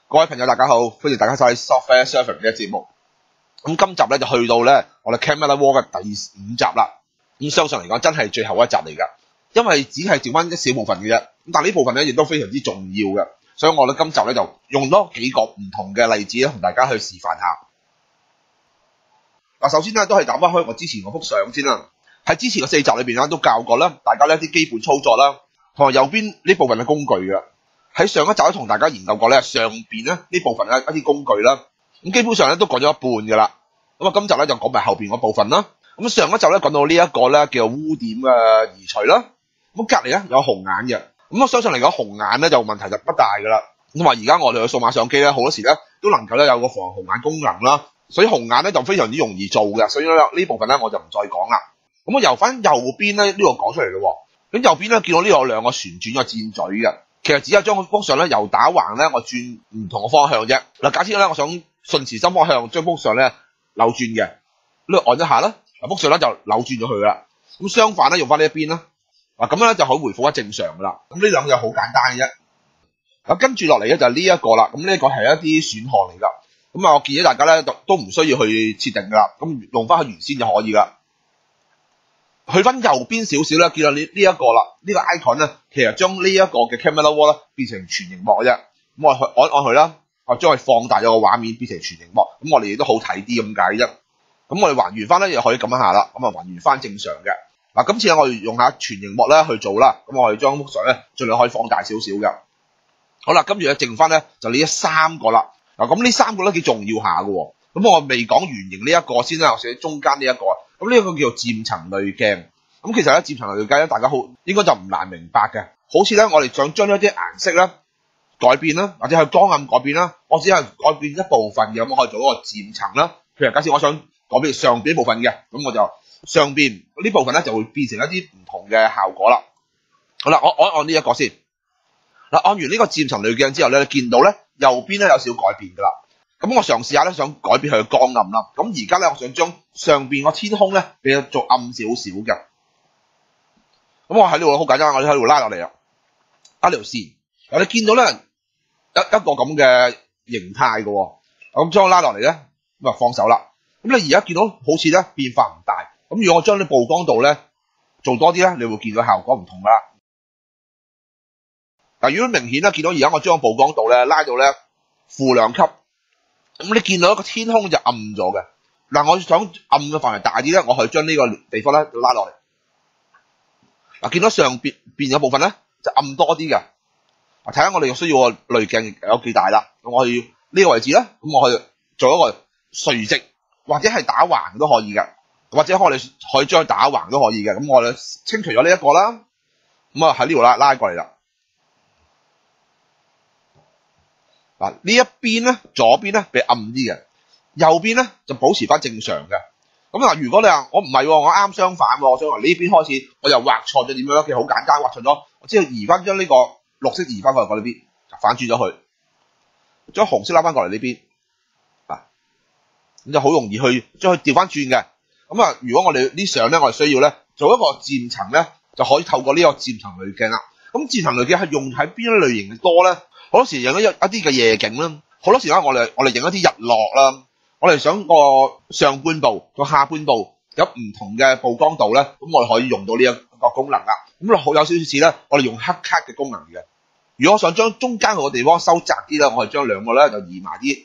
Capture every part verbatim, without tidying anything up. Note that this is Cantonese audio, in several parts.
各位朋友大家好，歡迎大家收睇 Software Surfing 嘅節目。咁今集咧就去到咧我哋 Camera War 嘅第五集啦。咁相信嚟講真係最後一集嚟噶，因為只係剩翻一小部分嘅啫。咁但係呢部分咧亦都非常之重要嘅，所以我哋今集咧就用多幾個唔同嘅例子咧，同大家去示範下。嗱，首先咧都係打翻開我之前嗰幅相先啦。喺之前嘅四集裏邊咧都教過啦，大家呢啲基本操作啦，同埋右邊呢部分嘅工具嘅。喺上一集都同大家研究過咧，上邊咧呢部分嘅一啲工具啦，咁基本上咧都講咗一半噶啦。咁啊，今集咧就講埋後邊嗰部分啦。咁上一集咧講到呢一個咧叫污點嘅移除啦。咁隔離咧有紅眼嘅，咁我相信嚟講紅眼咧就問題就不大噶啦。咁話而家我哋嘅數碼相機咧好多時咧都能夠咧有個防紅眼功能啦，所以紅眼咧就非常之容易做嘅。所以咧呢部分咧我就唔再講啦。咁我由翻右邊咧呢個講出嚟咯。咁右邊咧見到呢度有兩個旋轉嘅箭嘴嘅。其實只係將幅相咧由打橫咧，我轉唔同嘅方向啫。嗱，假設咧我想順時針方向將幅相咧扭轉嘅，呢度按一下啦，嗱幅相咧就扭轉咗佢啦。咁相反咧用翻呢一邊啦，嗱咁樣咧就可以回復翻正常噶啦。咁呢兩個就好簡單嘅啫。嗱，跟住落嚟咧就係呢一個啦。咁呢一個係一啲選項嚟噶。咁啊，我建議大家咧都都唔需要去設定噶啦，咁用翻佢原先就可以噶。去翻右邊少少咧，見到呢呢一個啦，呢個 icon 咧，其實將呢一個嘅 Camera Wall 咧變成全螢幕嘅啫。咁我去按按佢啦，我將佢放大咗個畫面變成全螢幕，咁我哋亦都好睇啲咁解啫。咁我哋還原翻咧，又可以撳一下啦，咁啊還原翻正常嘅。嗱，今次我哋用下全螢幕咧去做啦，咁我哋將幅相咧盡量可以放大少少嘅。好啦，跟住咧剩翻咧就呢一三個啦。嗱，咁呢三個都幾重要下嘅喎。咁我未講圓形呢一個先啦，我寫中間呢一個。咁呢一個叫做漸層濾鏡。咁其實咧漸層濾鏡咧，大家好應該就唔難明白嘅。好似咧我哋想將一啲顏色咧改變啦，或者係光暗改變啦，我只係改變一部分嘅，咁我可以做一個漸層啦。譬如假設我想改變上邊部分嘅，咁我就上邊呢部分咧就會變成一啲唔同嘅效果啦。好啦，我我按呢一個先。嗱，按完呢個漸層濾鏡之後咧，你見到咧右邊咧有少少改變噶啦。咁我嘗試下咧，想改變佢嘅光暗啦。咁而家咧，我想將上邊個天空咧俾佢做暗少少嘅。咁我喺呢度好簡單，我喺度拉落嚟啦，拉條線。嗱，你見到咧一一個咁嘅形態嘅喎。咁將我拉落嚟咧，咁啊放手啦。咁你而家見到好似咧變化唔大。咁如果我將啲曝光度咧做多啲咧，你會見到效果唔同噶啦。嗱，如果明顯咧見到而家我將個曝光度咧拉到咧負兩級。咁你見到一個天空就暗咗嘅。嗱，我想暗嘅範圍大啲咧，我可以將呢個地方咧拉落嚟。嗱，見到上邊邊嘅部分咧就暗多啲嘅。睇下我哋需要個濾鏡有幾大啦。咁我要呢個位置咧，咁我可以做一個垂直或者係打橫都可以嘅，或者我哋可以將佢打橫都可以嘅。咁我哋清除咗呢一個啦，咁啊喺呢度拉拉過嚟啦。嗱，呢一邊咧，左邊咧比較暗啲嘅，右邊咧就保持翻正常嘅。咁嗱，如果你話我唔係，我啱相反，我想由呢邊開始，我又畫錯咗點樣咧？其實好簡單，畫錯咗，我只要移翻將呢個綠色移翻過嚟呢邊，反轉咗佢，將紅色拉翻過嚟呢邊，啊，咁就好容易去將佢調翻轉嘅。咁啊，如果我哋啲相咧，我哋需要咧做一個漸層咧，就可以透過呢個漸層濾鏡啦。咁漸層濾鏡係用喺邊一類型嘅多咧？好多時影一一啲嘅夜景啦，好多時咧我哋我哋影一啲日落啦，我哋想個上半部個下半部有唔同嘅曝光度咧，咁我哋可以用到呢一個功能啦。咁好有少少似咧，我哋用黑卡嘅功能嘅。如果我想將中間嗰個地方收窄啲咧，我係將兩個咧就移埋啲。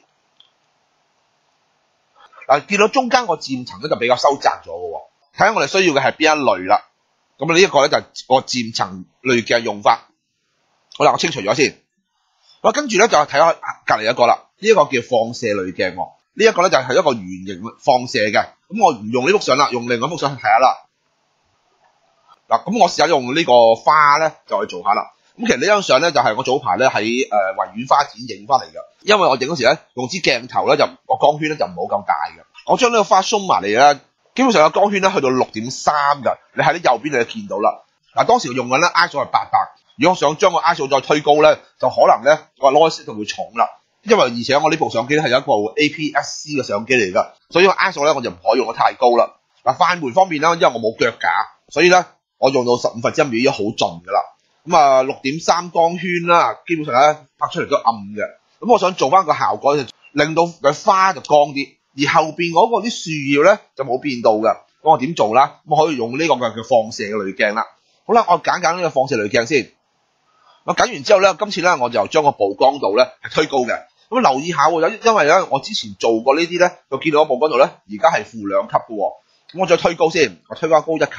嗱，見到中間個漸層咧就比較收窄咗嘅喎，睇下我哋需要嘅係邊一類啦。咁呢一個咧就係個漸層濾鏡用法。好啦，我清除咗先。我跟住咧就睇下隔離一個啦，呢、這、一個叫放射濾鏡喎，呢、這、一個咧就係一個圓形放射嘅。咁我唔用呢幅相啦，用另外一幅相去睇下啦。嗱，咁我試下用呢個花咧就去做下啦。咁其實呢張相咧就係我早排咧喺誒維園花展影翻嚟嘅，因為我影嗰時咧用支鏡頭咧就個光圈咧就唔好咁大嘅。我將呢個花 zoom 埋嚟咧，基本上個光圈咧去到六點三㗎，你喺啲右邊你就見到啦。嗱，當時我用緊咧 I S O 係八百。如果我想將個 I S O 再推高咧，就可能咧個 noise 就會重啦。因為而且我呢部相機咧係一部 A P S C 嘅相機嚟㗎，所以個 I S O 咧我就唔可以用得太高啦。嗱，快門方面咧，因為我冇腳架，所以咧我用到十五分之一秒已經好盡㗎啦。咁啊六點三光圈啦，基本上咧拍出嚟都暗嘅。 咁我想做翻個效果，令到佢花就光啲，而後邊嗰個啲樹葉咧就冇變到嘅。咁我點做啦？咁我可以用呢個嘅叫放射嘅濾鏡啦。好啦，我揀揀呢個放射濾鏡先。我揀完之後咧，今次咧我就將個曝光度咧係推高嘅。咁留意下喎，因為咧我之前做過呢啲咧，就見到個曝光度咧而家係負兩級嘅喎。咁我再推高先，我推翻高一級。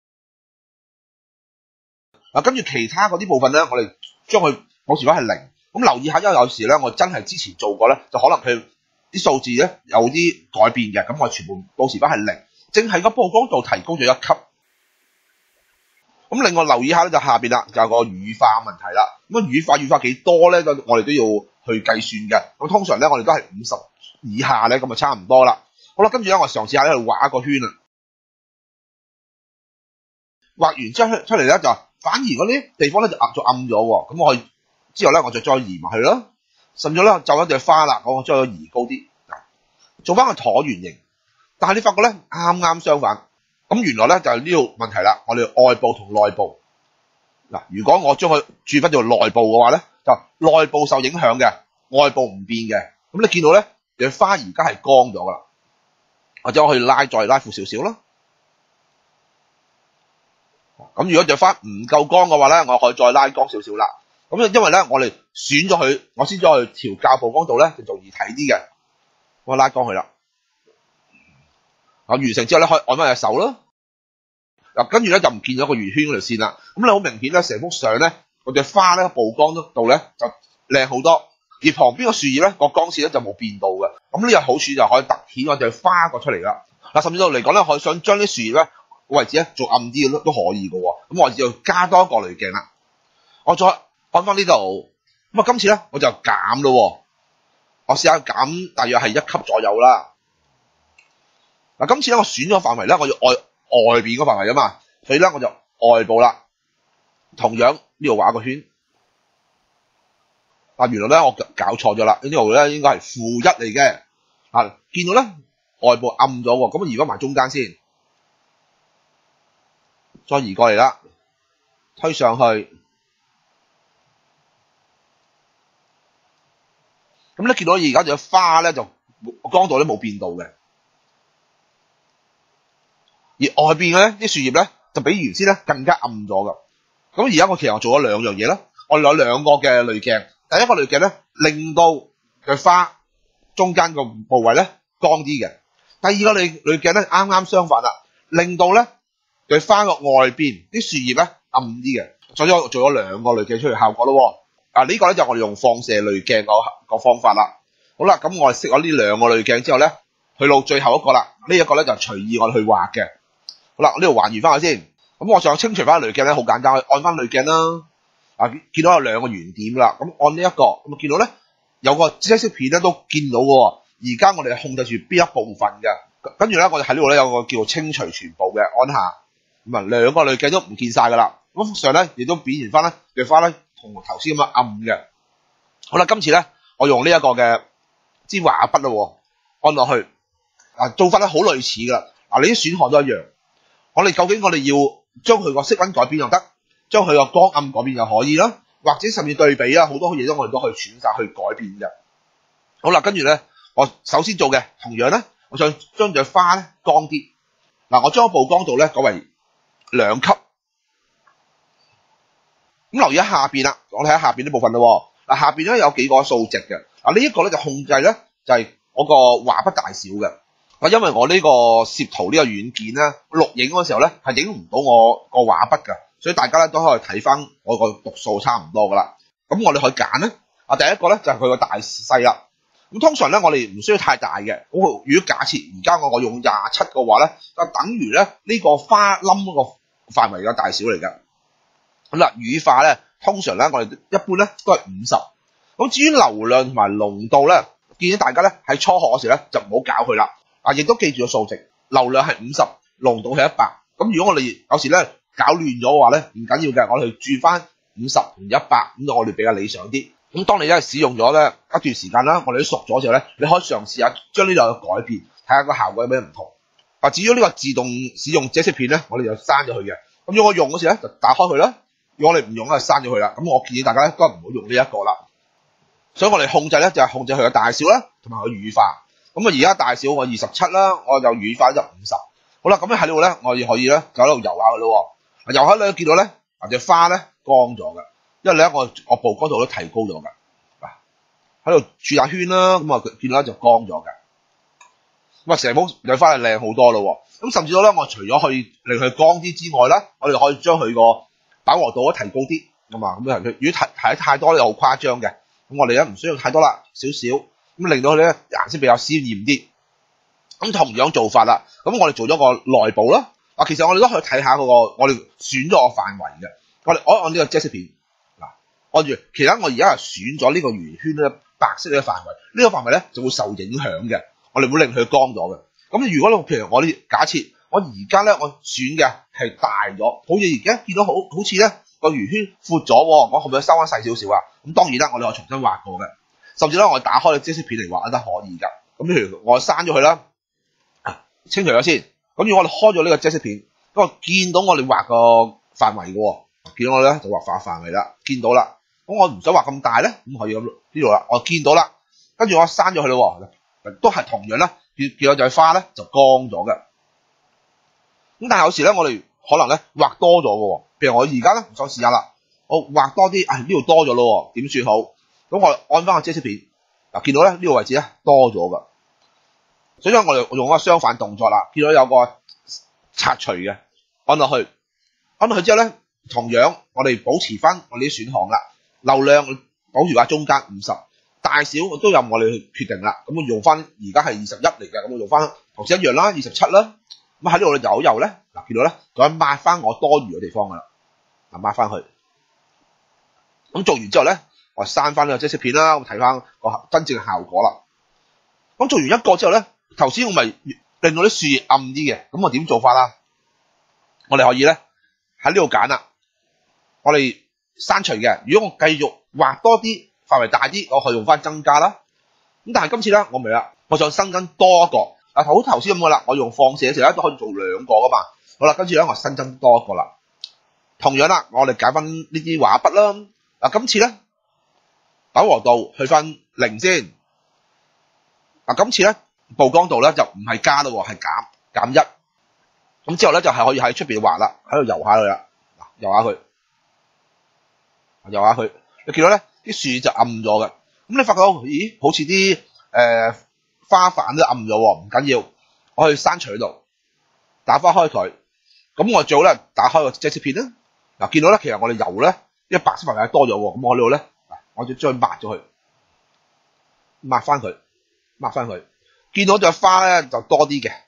嗱，跟住其他嗰啲部分咧，我哋將佢保持翻係零。咁留意下，因為有時咧我真係之前做過咧，就可能佢啲數字咧有啲改變嘅，咁我全部保持翻係零，淨係個曝光度提高咗一級。咁另外留意下咧就下邊啦，就有個乳化問題啦。咁啊乳化乳化幾多咧？就我哋都要去計算嘅。咁通常咧我哋都係五十以下咧，咁就差唔多啦。好啦，跟住咧我嘗試下咧去畫一個圈啊。畫完之後出嚟咧就反而嗰啲地方咧就暗咗暗咗喎。咁我之後咧我就再移埋去咯。甚至咧就一隻花啦，我將佢移高啲，做翻個橢圓形。但係你發覺咧啱啱相反。咁原來咧就係呢個問題啦。我哋外部同內部嗱，如果我將佢轉翻做內部嘅話咧，就內部受影響嘅，外部唔變嘅。咁你見到咧，隻花而家係光咗噶啦，或者我可以拉再拉闊少少啦。咁如果隻花唔夠光嘅話咧，我可以再拉光少少啦。咁因為咧我哋選咗佢，我先再去調校曝光度咧，就容易睇啲嘅。我拉光佢啦。啊，完成之後咧，可以按翻隻手啦。嗱，跟住咧就唔見咗個圓圈嗰條線啦。咁你好明顯咧，成幅相咧，嗰隻花咧曝光度咧就靚好多，而旁邊個樹葉咧個光線咧就冇變到嘅。咁呢個好處就可以突顯我隻花個出嚟啦。嗱，甚至到嚟講咧，我想將啲樹葉咧位置咧做暗啲都都可以嘅喎。咁我就加多一個濾鏡啦。我再按翻呢度，咁啊今次咧我就減咯。我試下減大約係一級左右啦。嗱，今次咧我選咗範圍咧，我要外外邊嗰範圍啊嘛，所以咧我就外部啦。同樣呢度畫一個圈。啊，原來咧我搞錯咗啦，呢度咧應該係負一嚟嘅。啊，見到咧外部暗咗喎，咁移翻埋中間先，再移過嚟啦，推上去。咁咧見到而家隻花咧就光度咧冇變到嘅。而外邊嘅咧啲樹葉咧就比原先咧更加暗咗噶。咁而家我其實我做咗兩樣嘢啦，我有兩個嘅濾鏡。第一個濾鏡咧令到佢花中間個部位咧光啲嘅。第二個濾濾鏡咧啱啱相反啦，令到咧佢花個外邊啲樹葉咧暗啲嘅。所以我做咗兩個濾鏡出嚟效果咯。啊，呢個咧就我哋用放射濾鏡個個方法啦。好啦，咁我哋識咗呢兩個濾鏡之後咧，去到最後一個啦。呢一個咧就隨意我哋去畫嘅。好啦，呢度還原翻佢先。咁我想清除翻濾鏡咧，好簡單，按翻濾鏡啦。啊，見到有兩個圓點啦。咁按呢一個，咁見到咧有個紫色片咧都見到嘅。而家我哋係控制住邊一部分嘅。跟住咧，我哋喺呢度咧有個叫做清除全部嘅，按下。咁啊，兩個濾鏡都唔見晒噶啦。咁幅相咧亦都表現翻咧，隻花咧同頭先咁樣暗嘅。好啦，今次咧我用呢一個嘅支畫筆啦，按落去。啊，做法咧好類似噶啦。啊，你啲選項都一樣。我哋究竟我哋要將佢個色溫改變又得，將佢個光暗改變又可以啦，或者甚至對比啦，好多嘢都我哋都可以選擇去改變嘅。好啦，跟住咧，我首先做嘅同樣咧，我想將隻花咧光啲。嗱，我將個曝光度咧改為兩級。咁留意喺下邊啦，我睇下下邊呢部分咯。嗱，下邊咧有幾個數值嘅。嗱，呢一個咧就控制咧就係我個畫筆大小嘅。因為我呢個攝圖呢個軟件咧，錄影嗰時候咧係影唔到我個畫筆㗎，所以大家咧都可以睇翻我個讀數差唔多噶啦。咁我哋可以揀咧，啊第一個咧就係佢個大細啦。咁通常咧我哋唔需要太大嘅。如果假設而家我我用廿七嘅話咧，就等於咧呢個花冧嗰個範圍嘅大小嚟㗎。咁啦，乳化咧通常咧我哋一般咧都係五十。咁至於流量同埋濃度咧，建議大家咧喺初學嗰時咧就唔好搞佢啦。啊！亦都記住個數值，流量係五十，濃度係一百。咁如果我哋有時咧搞亂咗嘅話咧，唔緊要嘅，我哋轉翻五十同一百，咁就我哋比較理想啲。咁當你咧使用咗咧一段時間啦，我哋都熟咗之後咧，你可以嘗試下將呢兩個改變，睇下個效果有咩唔同。啊，至於呢個自動使用遮色片咧，我哋就刪咗佢嘅。咁如果我用嗰時咧，就打開佢啦；如果我哋唔用咧，就刪咗佢啦。咁我建議大家咧都唔好用呢一個啦。 所以我哋控制咧就係控制佢嘅大小啦，同埋佢乳化。咁啊而家大小我二十七啦，我就乳化就五十。好啦，咁咧喺呢度咧，我哋可以咧就喺度游下佢咯。游下你都見到咧，啊隻花咧乾咗嘅，因為咧我我曝光度都提高咗嘅。嗱喺度轉下圈啦，咁啊見到咧就乾咗嘅。咁啊成棵野花係靚好多咯。咁甚至到咧，我除咗可以令佢乾啲之外咧，我哋可以將佢個飽和度咧提高啲。咁啊咁樣，如果睇睇得太多咧，好誇張嘅。咁我哋咧唔需要太多啦，少少咁令到佢咧顏色比較鮮豔啲。咁同樣做法啦，咁我哋做咗個內部啦。啊，其實我哋都可以睇下嗰個我哋選咗個範圍嘅。我哋按按呢個遮色片嗱，按住其實我而家係選咗呢個圓圈咧白色嘅範圍，呢、這個範圍咧就會受影響嘅。我哋會令佢乾咗嘅。咁如果你譬如我哋假設我而家咧我選嘅係大咗，好似而家見到好好似咧個圓圈闊咗，我可唔可以收翻細少少啊？咁當然啦，我哋可以重新畫過嘅，甚至咧我打開個遮色片嚟畫都可以㗎。咁譬如我刪咗佢啦，啊清除咗先。咁如果我哋開咗呢個遮色片，咁我見到我哋畫個範圍嘅喎，見到我咧就畫範範圍啦，見到啦。咁我唔想畫咁大咧，咁可以咁呢度啦，我見到啦，跟住我刪咗佢咯，都係同樣啦。見見到隻花咧就乾咗嘅。咁但係有時咧我哋可能咧畫多咗嘅喎，譬如我而家咧再試下啦，我畫多啲，啊呢度多咗咯，點算好？咁我按翻個遮色片，嗱見到咧呢個位置咧多咗嘅，所以我哋用一個相反動作啦，見到有個拆除嘅，按落去，按落去之後咧，同樣我哋保持翻我哋啲選項啦，流量保住喺中間五十。大小都有我哋去決定啦，咁我用翻而家係二十一嚟嘅，咁我用翻頭先一樣啦，二十七啦。咁喺呢度我哋游一游咧，嗱見到咧，再抹翻我多餘嘅地方噶啦，嗱抹翻去。咁做完之後咧，我刪翻呢個遮色片啦，咁睇翻個真正嘅效果啦。咁做完一個之後咧，頭先我咪令到啲樹葉暗啲嘅，咁我點做法啦？我哋可以咧喺呢度揀啦，我哋刪除嘅。如果我繼續畫多啲。範圍大啲，我可以用翻增加啦。咁但係今次咧，我明啦，我想新增多一個。啊，好頭先咁嘅啦，我用放射嘅時候咧都可以做兩個噶嘛。好啦，跟住咧我新增多一個啦。同樣啦，我哋揀翻呢啲畫筆啦。嗱，今次咧飽和度去翻零先。嗱，今次咧曝光度咧就唔係加咯，係減減一。咁之後咧就係可以喺出邊畫啦，喺度游下佢啦，游下佢，游下佢。你見到咧？啲樹就暗咗嘅，咁你發覺到，咦，好似啲誒花瓣都暗咗喎，唔緊要，我去刪除喺度，打翻開佢，咁我最好咧打開個遮色片啦，嗱見到咧，其實我哋油咧，因為白色範圍多咗喎，咁我呢度咧，我就將佢抹咗佢，抹翻佢，抹翻佢，見到隻花咧就多啲嘅，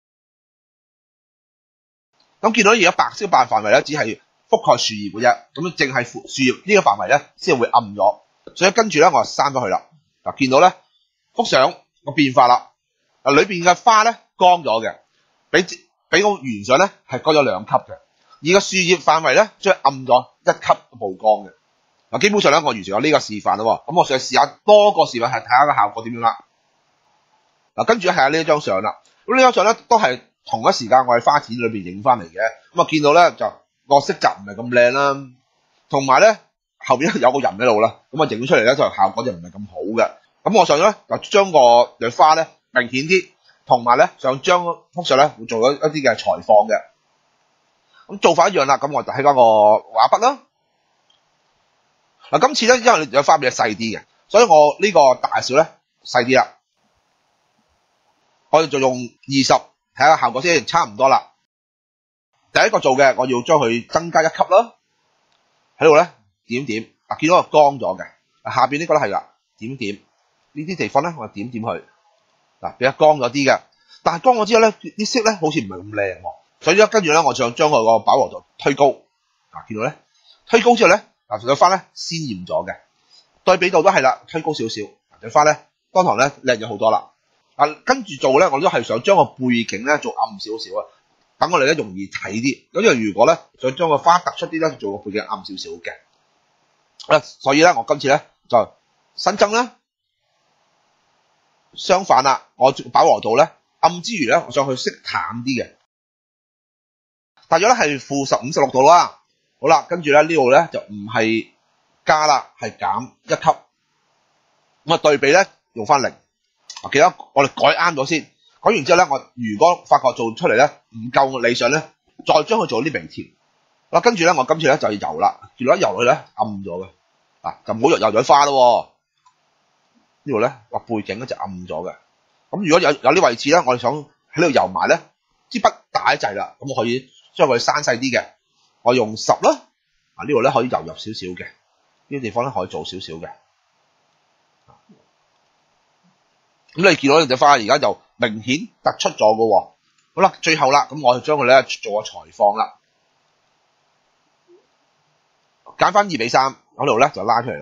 咁見到而家白色範圍咧只係覆蓋樹葉嘅啫，咁淨係樹葉呢個範圍咧先會暗咗，所以跟住咧我就刪咗佢啦。嗱，見到咧幅相個變化啦，嗱裏邊嘅花咧乾咗嘅，比比我原相咧係乾咗兩級嘅，而個樹葉範圍咧將暗咗一級曝光嘅。嗱，基本上咧我完成咗呢個示範啦，咁我想試下多個示範係睇下個效果點樣啦。嗱，跟住係下呢一張相啦，咁呢張相咧都係同一時間我喺花展裏邊影翻嚟嘅，咁啊見到咧就。個色澤唔係咁靚啦，同埋咧後邊有個人喺度啦，咁啊影出嚟咧就效果就唔係咁好嘅。咁我想咧就將個朵花咧明顯啲，同埋咧想將幅相咧會做咗一啲嘅裁放嘅。咁做法一樣啦，咁我就喺翻個畫筆啦。嗱，今次咧因為朵花比較細啲嘅，所以我呢個大小咧細啲啦。我哋就用二十睇下效果先，差唔多啦。第一個做嘅，我要將佢增加一級啦，喺度咧點點，嗱見到個乾咗嘅，下邊呢個咧係啦，點點呢啲地方咧我點點佢，嗱比較乾咗啲嘅，但係乾咗之後咧啲色咧好似唔係咁靚喎，所以咧跟住咧我想將佢個飽和度推高，嗱見到咧推高之後咧嗱朵花咧鮮豔咗嘅，對比度都係啦，推高少少，朵花咧當堂咧靚咗好多啦，嗱跟住做咧我都係想將個背景咧做暗少少啊。等我哋咧容易睇啲，咁因為如果咧想將個花突出啲咧，做個背景暗少少嘅。啊，所以咧我今次咧就新增啦，相反啦，我飽和度咧暗之餘咧，我想去色淡啲嘅，大約咧係負十五十六度啦。好啦，跟住咧呢度咧就唔係加啦，係減一級。 咁啊對比咧用翻零。啊，記得我哋改啱咗先，改完之後咧，我如果發覺做出嚟咧唔夠理想咧，再將佢做啲微調。嗱，跟住咧我今次咧就要油啦，見到一油佢咧暗咗嘅，啊就唔好油油咗花咯。呢度咧個背景咧就暗咗嘅。咁如果有有啲位置咧，我哋想喺度油埋咧，支筆大一滯啦，咁我可以將佢刪細啲嘅，我用十啦。啊呢度咧可以油入少少嘅，呢啲地方咧可以做少少嘅。咁你見到呢隻花而家就明顯突出咗嘅喎。好啦，最後啦，咁我就將佢咧做個裁放啦，揀翻二比三嗰度咧就拉出嚟啦，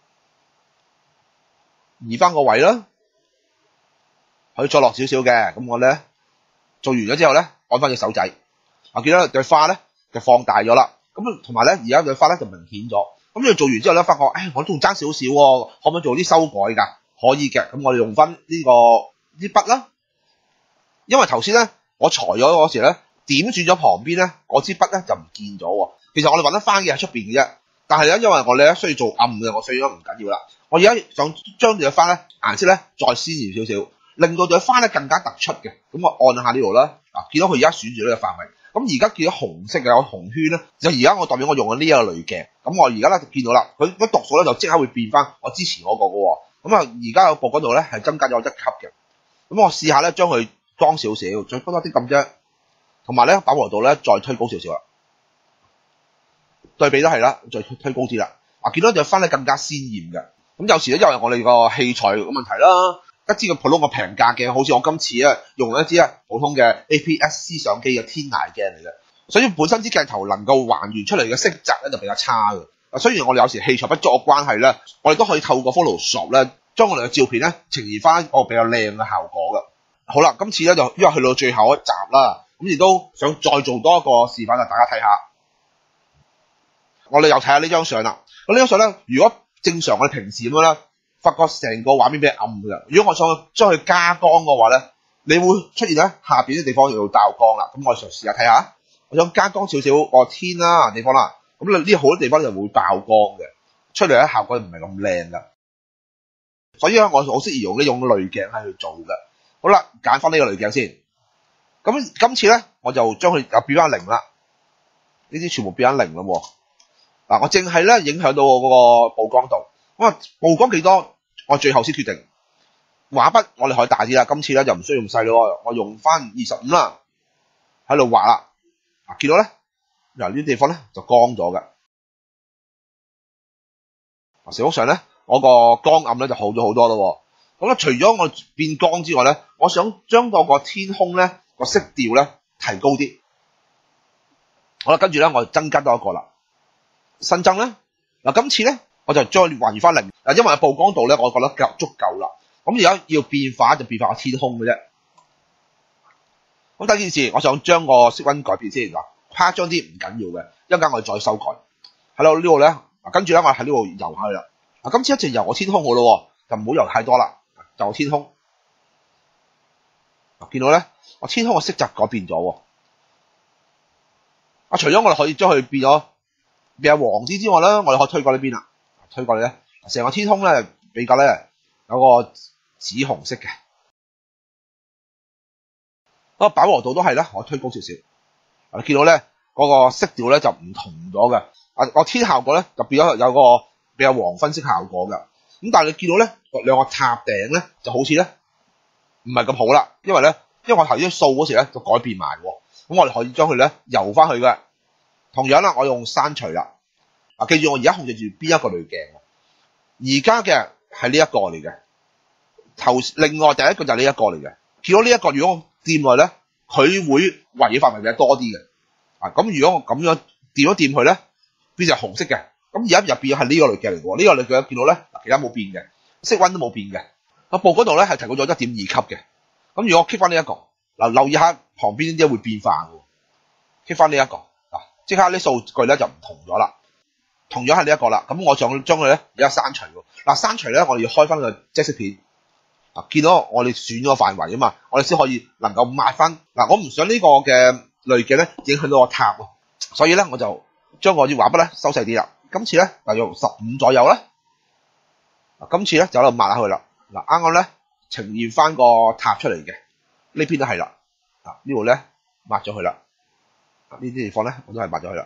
移翻個位啦，可以再落少少嘅。咁我咧做完咗之後咧，按翻隻手仔，我見到對花咧就放大咗啦。咁同埋咧而家對花咧就明顯咗。咁你做完之後咧，發覺誒我仲爭少少喎，可唔可以做啲修改㗎？可以嘅，咁我哋用翻呢個啲筆啦，因為頭先咧我裁咗嗰時咧點轉咗旁邊咧，嗰支筆咧就唔見咗喎。其實我哋揾得翻嘅喺出邊嘅啫，但係咧因為我哋咧需要做暗嘅，我所以咗唔緊要啦。我而家想將對花咧顏色咧再鮮豔少少，令到對花咧更加突出嘅。咁我按下呢度啦，啊見到佢而家選住呢個範圍，咁而家見到紅色嘅有紅圈咧，就而家我代表我用緊呢一個濾鏡，咁我而家咧就見到啦，佢嗰度數咧就即刻會變翻我之前嗰個嘅喎。咁啊，而家個布嗰度咧係增加咗一級嘅，咁我試下咧將佢裝少少，再多啲咁啫，同埋咧飽和度咧再推高少少啦，對比都係啦，再推高啲啦。啊，見到隻花咧更加鮮豔嘅。咁有時咧因為我哋個器材嘅問題啦，一支個普通個平價鏡，好似我今次咧用一支咧普通嘅 A P S C 相機嘅天涯鏡嚟嘅，所以本身支鏡頭能夠還原出嚟嘅色澤咧就比較差嘅。雖然我哋有時器材不足嘅關係咧，我哋都可以透過 Photoshop 咧，將我哋嘅照片咧呈現翻一個比較靚嘅效果嘅。好啦，今次咧就因為去到最後一集啦，咁亦都想再做多一個示範啊，大家睇下。我哋又睇下呢張相啦。咁呢張相咧，如果正常我哋平時咁樣啦，發覺成個畫面比較暗嘅。如果我想將佢加光嘅話咧，你會出現咧下邊啲地方要曝光啦。咁我嘗試下睇下，我想加光少少個天啦地方啦。咁呢好多地方就會曝光嘅，出嚟咧效果唔係咁靚噶，所以咧我好適宜用呢種濾鏡喺去做嘅。好啦，揀翻呢個濾鏡先。咁今次咧我就將佢又變翻零啦，呢啲全部變翻零啦喎。嗱，我淨係咧影響到我嗰個曝光度，咁啊曝光幾多，我最後先決定。畫筆我哋可以大啲啦，今次咧就唔需要用細咯，我用翻二十五啦，喺度畫啦。啊，見到咧。嗱，呢啲地方咧就光咗嘅，成幅相咧我個光暗咧就好咗好多咯。咁咧除咗我變光之外咧，我想將嗰個天空咧個色調咧提高啲。好啦，跟住咧我就增加多一個啦，新增咧嗱，今次咧我就將佢還原翻零。嗱，因為曝光度咧我覺得夠足夠啦。咁而家要變化就變化個天空嘅啫。咁第二件事，我想將個色溫改變先嗱。誇張啲唔緊要嘅，一陣間我哋再修改。喺度呢度咧，跟住咧我喺呢度游下去啦。啊，今次一直游個天空好咯，就唔好游太多啦，就天空。啊，見到咧，我天空嘅色澤改變咗。啊，除咗我哋可以將佢變咗變黃啲之外咧，我哋可以推過呢邊啦。推過嚟咧，成個天空咧比較咧有個紫紅色嘅。啊，飽和度都係咧，我推高少少。啊，見到咧嗰個色調咧就唔同咗嘅，啊個天效果咧就變咗有個比較黃昏色效果嘅，咁但係你見到咧兩個塔頂咧就好似咧唔係咁好啦，因為咧因為我頭先掃嗰時咧就改變埋喎，咁我哋可以將佢咧游翻去嘅。同樣啦，我用刪除啦，啊記住我而家控制住邊一個濾鏡，而家嘅係呢一個嚟嘅，頭另外第一個就係呢一個嚟嘅，見到呢一個如果我掂落咧。佢會圍繞範圍比較多啲嘅，啊咁如果我咁樣掂一掂佢咧，變成紅色嘅，咁而家入邊係呢個濾鏡嚟嘅喎，呢、這個濾鏡見到咧，其他冇變嘅，色溫都冇變嘅，個布嗰度咧係提高咗一點二級嘅，咁如果我 keep 翻呢一個，嗱留意下旁邊啲會變化嘅 ，keep 翻呢一個，嗱即刻啲數據咧就唔同咗啦，同樣係呢一個啦，咁我想將佢咧而家刪除喎，嗱刪除咧我哋要開翻個即色片。啊！見到我哋選咗個範圍啊嘛，我哋先可以能夠抹翻。嗱，我唔想呢個嘅濾鏡咧影響到個塔喎，所以咧我就將我啲畫筆咧收細啲啦。今次咧就用十五左右啦。 嗱，今次咧就喺度抹下佢啦。嗱，啱啱咧呈現翻個塔出嚟嘅，呢邊都係啦。啊，呢度咧抹咗佢啦。呢啲地方咧我都係抹咗佢啦。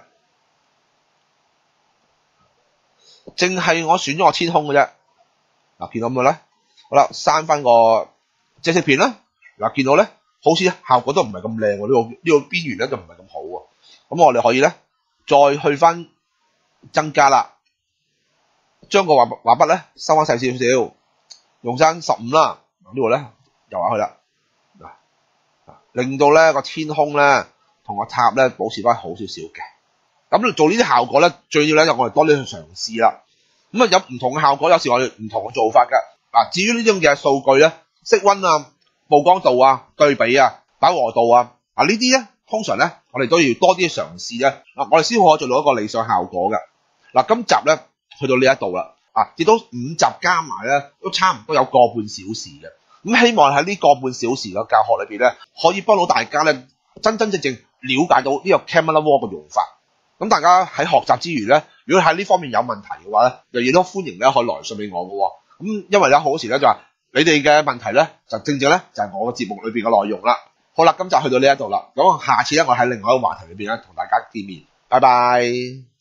淨係我選咗個天空嘅啫。嗱，見到咁嘅咧，好啦，刪翻個遮色片啦。嗱，見到咧好似效果都唔係咁靚喎，呢個呢個邊緣咧就唔係咁好喎。咁我哋可以咧再去翻增加啦。將個畫畫筆咧收翻細少少，用翻十五啦。呢度咧游下去啦，嗱，令到咧個天空咧同個塔咧保持翻好少少嘅。咁做呢啲效果咧，最要咧就我哋多啲去嘗試啦。咁啊有唔同嘅效果，有時我哋唔同嘅做法㗎。嗱，至於呢種嘅數據咧，色溫啊、曝光度啊、對比啊、飽和度啊，啊呢啲咧通常咧我哋都要多啲嘗試咧，嗱我哋先可以做到一個理想效果嘅。嗱，今集咧去到呢一度啦，啊，至到五集加埋咧，都差唔多有個半小時嘅。咁希望喺呢個半小時嘅教學裏邊咧，可以幫到大家咧，真真正正了解到呢個 Camera Raw 嘅用法。咁大家喺學習之餘咧，如果喺呢方面有問題嘅話咧，亦都歡迎咧可以來信俾我嘅喎。咁因為咧好多時咧就話你哋嘅問題咧，就正正咧就係我嘅節目裏邊嘅內容啦。好啦，今集去到呢一度啦，咁下次咧我喺另外一個話題裏邊咧同大家見面，拜拜。